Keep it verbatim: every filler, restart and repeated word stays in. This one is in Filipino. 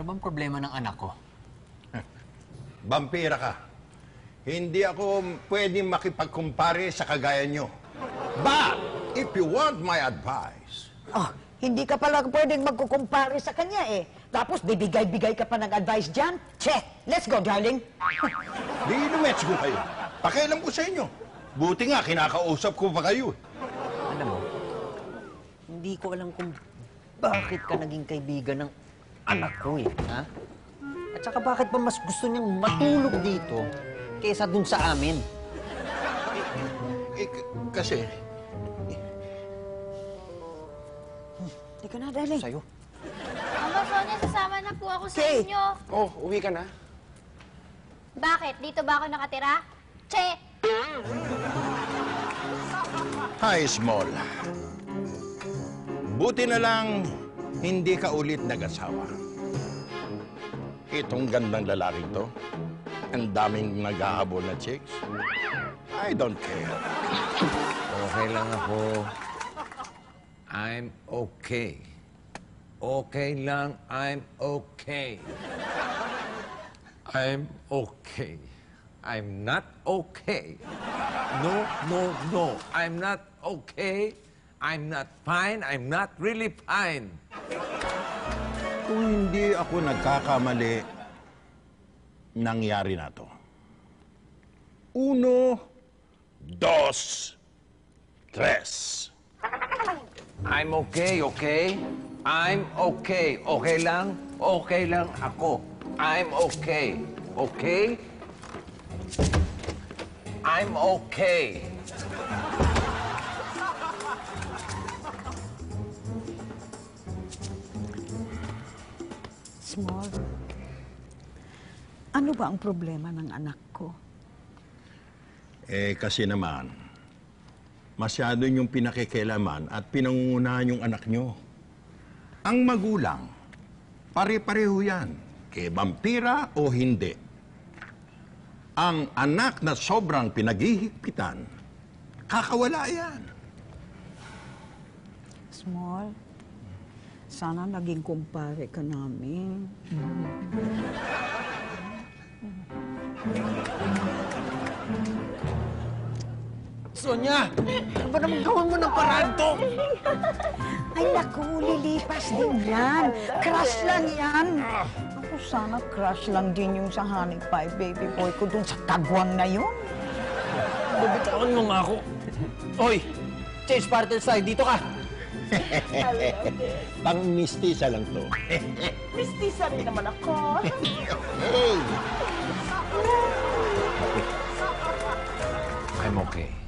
bang problema ng anak ko? Vampira ka. Hindi ako pwedeng makipagkumpare sa kagaya nyo. But, if you want my advice... Oh, hindi ka pala pwedeng magkukumpare sa kanya eh. Tapos bibigay-bigay ka pa ng advice dyan? Che, let's go, darling. Di lumets ko kayo. Pakialam ko sa inyo. Buti nga, kinakausap ko pa kayo. Alam mo, hindi ko alam kung bakit ka naging kaibigan ng anak ko eh, ha? At saka bakit ba mas gusto niyang matulog dito kaysa dun sa amin? Eh, kasi... Teka na, darling. Sa'yo. Mama Sonia, sasama na po ako sa Okay. inyo. Oh, uwi ka na? Bakit? Dito ba ako nakatira? Che! Hi, Small. Buti na lang hindi ka ulit nag-asawa. Itong gandang lalaki to, ang daming nag-ahabol na chicks. I don't care. Okay lang ako. I'm okay. Okay lang, I'm okay. I'm okay. I'm not okay. No, no, no. I'm not okay. I'm not fine. I'm not really fine. Kung hindi ako nagkakamali, nangyari na to. Uno, dos, tres. I'm okay, okay? I'm okay. Okay lang? Okay lang ako. I'm okay. Okay? I'm okay. Small, ano ba ang problema ng anak ko? Eh, kasi naman, masyado yung pinakikialaman at pinangungunahan yung anak nyo. Ang magulang, pare-pareho yan, kay vampira o hindi. Ang anak na sobrang pinaghihigpitan, kakawala yan. Small, sana naging kumpare ka namin. Sonia! Ano ba naman gawin mo ng paraan to? Ay, naku, lilipas din yan. Crush lang yan. Ako, sana crush lang din yung sa honey pie baby boy ko dun sa kagwang na yun. Babitawan mo nga ako. Hoy! Change partners tayo. Dito ka! Pang-mistisa lang to. Mistisa rin naman ako. Hey! I'm okay.